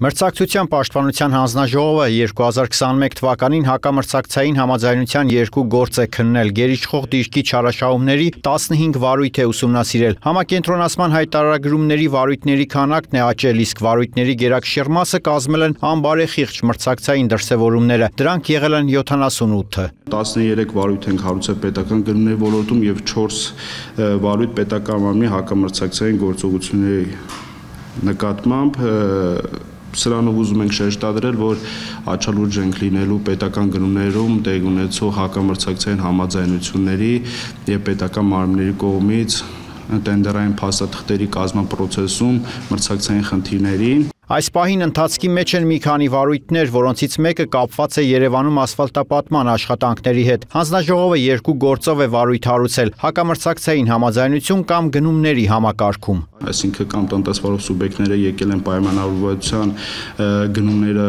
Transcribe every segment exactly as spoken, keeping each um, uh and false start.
Մրցակցության պաշտպանության հանձնաժողովը երկու հազար քսաներորդ թվականին հակամրցակցային համաձայնության երկու գործ է քննել գերիշխող դիրքի չարաշահումների տասնհինգ վարույթ է ուսումնասիրել։ Համակենտրոնացման հայտարարագրումների վարույթների քանակն է աճել, իսկ վարույթների գերակշիռ մասը կազմել են անբարեխիղճ մրցակցային դրսևորումները։ Դրանք եղել են յոթանասունութը։ տասներեք վարույթ ենք հարուցել պետական գնումների ոլորտում եւ չորս վարույթ պետական մարմնի հակամրցակցային գործողությունների նկատմամբ Սրանով ուզում ենք շեշտադրել, որ աչալուրջ ենք լինելու պետական գնումներում տեղ ունեցող հակամրցակցային համաձայնությունների եւ պետական մարմինների կողմից տենդերային փաստաթղթերի կազմման process-ում մրցակցային խնդիրներին։ Այս պահին ընթացքի մեջ են մի քանի վարույթներ, որոնցից մեկը կապված է Երևանում ասֆալտապատման աշխատանքների հետ։ Հանձնաժողովը երկու գործով է վարույթ հարուցել՝ հակամրցակցային համաձայնություն կամ գնումների համակարգում։ Այսինքն կամ տնտեսվարող սուբյեկտները եկել են պայմանավորվածության գնումները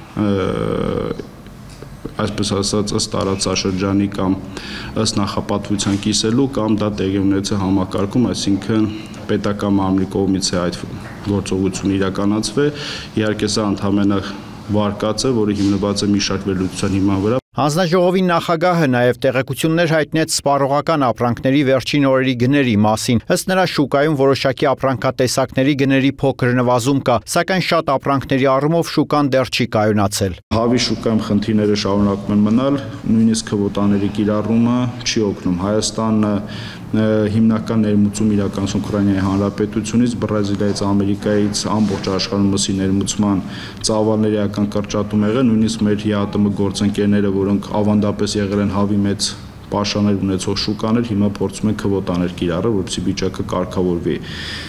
այսպես ասած ըստ տարածաշրջանի կամ ըստ նախապատվության կիսելու կամ դա տեղի ունեցել համակարգում, այսինքն պետական մարմնի կողմից է այդ գործողությունը իրականացվել։ Իհարկե սա ընդհանրապես վարկած է, որը հիմնված է մի շարք վերլուծության հիման վրա։ Հանձնաժողովի նախագահը նաև տեղեկություններ հայտնեց սպառողական ապրանքների վերջին օրերի գների մասին։ Ըստ նրա շուկայում որոշակի ապրանքատեսակների գների փոքր նվազում կա, սակայն շատ ապրանքների առումով շուկան դեռ չի կայունացել։ Հավի շուկայում խնդիրները շարունակում են մնալ, նույնիսկ քվոտաների կիրառումը չի օգնում։ Հայաստանը հիմնական ներմուծում իրականացում Ուկրաինայի Հանրապետությունից, Բրազիլիայից, Ամերիկայից ամբողջ աշխարհում մսի ներմուծման ծավալների ական կրճատում եղել, նույնիսկ մեր ՀԱՏՄ գործընկերները, որոնք ավանդապես եղել են հավի մեծ պաշարներ ունեցող շուկաներ, հիմա փորձում են քվոտաներ կիրառել, որպեսզի վիճակը կարգավորվի։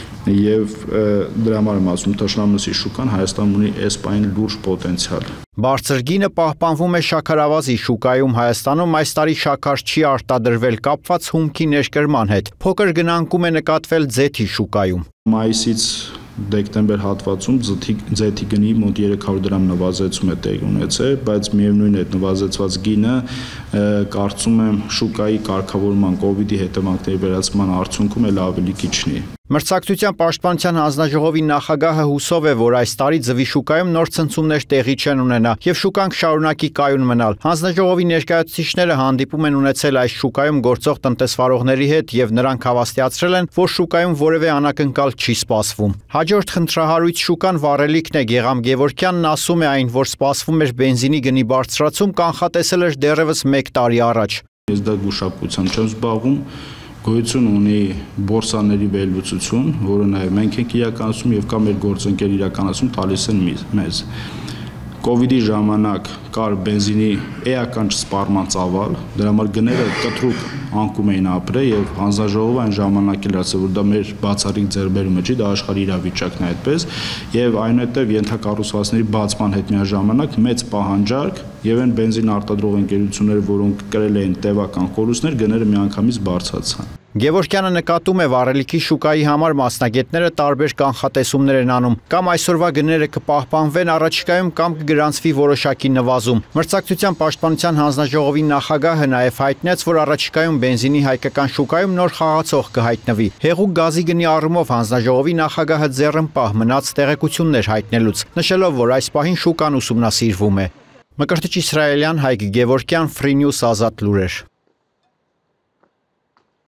Եվ դրա համար եմ ասում, թշնամասի շուկան Հայաստանում ունի այս պահին լուրջ պոտենցիալ։ Բարձր գինը պահպանվում է շաքարավազի շուկայում։ Հայաստանում այս տարի շաքար չի արտադրվել կապված հումքի ներկրման հետ։ Փոքր գնանկում է նկատվել ձեթի շուկայում։ Մայիսից դեկտեմբեր հատվածում ձեթի գնի մոտ երեք հարյուր դրամ նվազեցում է տեղի ունեցել, բայց միևնույն է նվազեցված գինը կարծում եմ շուկայի կարգավորման կոവിഡ്ի հետևանքների վերացման արդյունքում էլ ավելի քիչնի։ Մրցակցության պաշտպանության հանձնաժողովի նախագահը հուսով է, որ այս տարի ձվի շուկայում նոր ցնցումներ տեղի չեն ունենա եւ շուկան կշարունակի կայուն մնալ։ Հանձնաժողովի ներկայացուցիչները հանդիպում են ունեցել այս շուկայում գործող տնտեսվարողների հետ եւ նրանք հավաստիացրել են, որ շուկայում որևէ անակնկալ չի սպասվում։ Հաջորդ խնդրահարույց շուկան վառելիքն է։ Գեգամ Գևորգյանն ասում է այն, որ սպասվում էր բենզինի գնի բարձրացում, կանխատեսել էր դեռևս մեկ տարի առաջ։ Ես դա գուշակությամբ չեմ զբաղվում։ Գոյություն ունի բորսաների վերլուծություն, որը նաև մենք ենք իրականացում եւ կա մեր գործընկեր իրականացում տալիս են մեզ։ Կոവിഡ്ի ժամանակ կար բենզինի էական սպառման ծավալ, դրա համար գները կտրուկ անկում էին ապրել եւ հանձնաժողովը այն ժամանակ էլ ասել, որ դա մեր բացառիկ ձեռբերումը չի, դա աշխարհի իրավիճակն է այդպես եւ այնուհետեւ ենթակառուցվածքների բացման հետ միաժամանակ մեծ պահանջարկ եւ այն բենզին արտադրող ընկերությունները, որոնք կրել էին տևական կորուստներ, գները միանգամից բարձրացան։ Գևորգյանը նկատում է վառելիքի շուկայի համար մասնագետները տարբեր կանխատեսումներ են անում, կամ այսօրվա գները կպահպանվեն առաջիկայում կամ կգրանցվի որոշակի նվազում։ Մրցակցության պաշտպանության հանձնաժողովի նախագահը նաև հայտնեց, որ առաջիկայում բենզինի հայկական շուկայում նոր խաղացող կհայտնվի։ Հեղուկ գազի գնի առումով հանձնաժողովի նախագահը ձեռնպահ մնաց տեղեկություններ հայտնելուց, նշելով, որ այս պահին շուկան ուսումնասիրվում է։ Մկրտիչ Իսրայելյան, Հայկ Գևորգյան, Free News ազատ լուրեր։